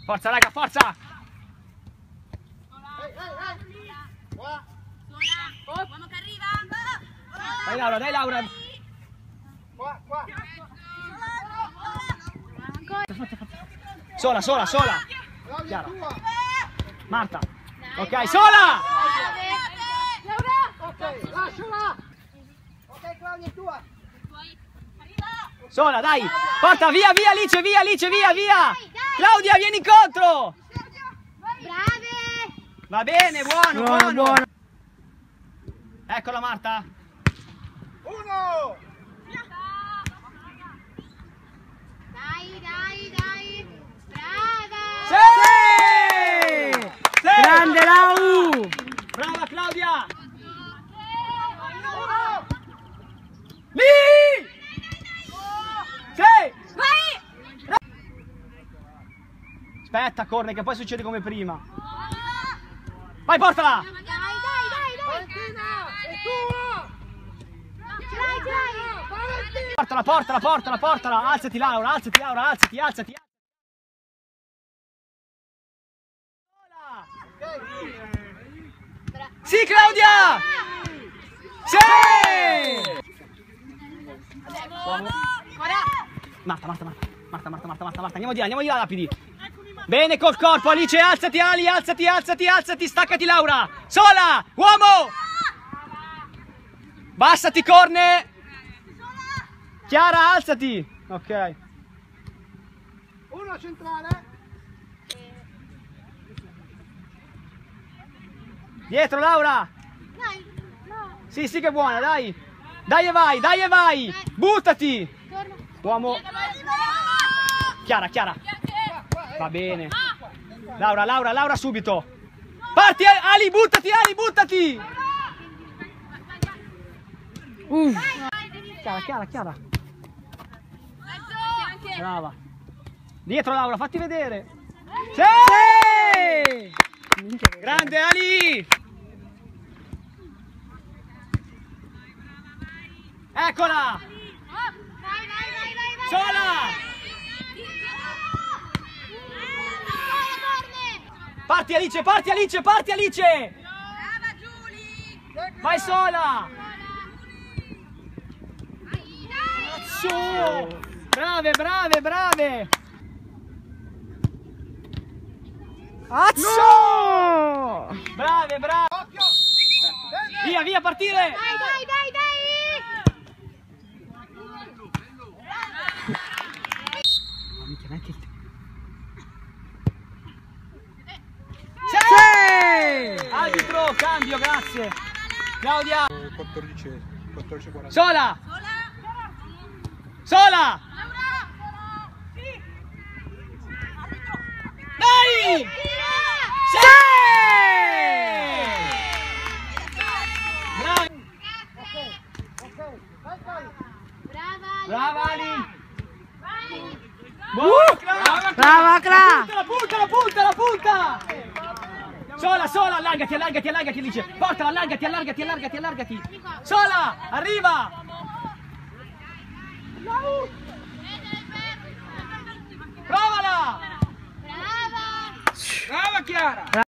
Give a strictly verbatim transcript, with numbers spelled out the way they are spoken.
Forza raga, forza! Uomo che arriva! Dai Laura, dai Laura! Qua, qua! Sola, sola, sola! Claudia, tua! Marta! Ok, sola! Ok, lasciala! Ok, Claudia, è tua! Sola, dai! Porta, via, via Alice, via Alice, via, via! Claudia, vieni incontro! Brave! Va bene, buono, Buono, buono! buono. Eccola Marta! Uno! Dai, dai, dai! Brava! Sì! Sì! Grande Lau! Brava Claudia! Lì! Sì! Vai! Aspetta, corre che poi succede come prima. Vai, portala! Dai, dai, dai, dai! Valentina, è tua! Ce l'hai, ce l'hai! Valentina! Portala, portala, portala, portala! Alzati Laura, alzati Laura, alzati, alzati! Sì, Claudia! Sì! Marta, Marta, Marta, Marta, Marta, Marta, Marta, Marta, andiamo di là, andiamo di là, rapidi. Bene col corpo, Alice, alzati Ali, alzati, alzati, alzati, staccati Laura. Sola, uomo! Bassati, corne! Chiara, alzati! Ok. Uno centrale! Dietro, Laura! Dai! No! Sì, sì che è buona, dai! Dai e vai, dai e vai! Buttati! Torna! Uomo! Chiara, Chiara! Va bene! Laura, Laura, Laura subito! Parti, Ali, buttati, Ali, buttati! Uh. Chiara, Chiara, Chiara! Brava! Dietro, Laura, fatti vedere! Sì! Grande Ali! Eccola! Vai, vai, vai, vai, vai! Sola! Corne! Parti Alice, parti Alice, parti Alice! Brava Giulia! Vai sola! Dai! Su! Brave, brave, brave! No! Brave, brave! Occhio! Via, via, partire! Dai, dai, dai, dai! Sì! Arbitro, cambio, grazie! Claudia! quattordici, quattordici quaranta. Sola! Sola! Dai! Sì! Brava! Ok, vai, vai! Brava! Brava Ali! Vai! Buona, Cla! Brava Cla! La punta, la punta, la punta! Sola, sola, allargati, allargati, allargati, Alice! Portala, allargati, allargati, allargati, allargati! Sola! Arriva! Provala! Brava! Brava Chiara!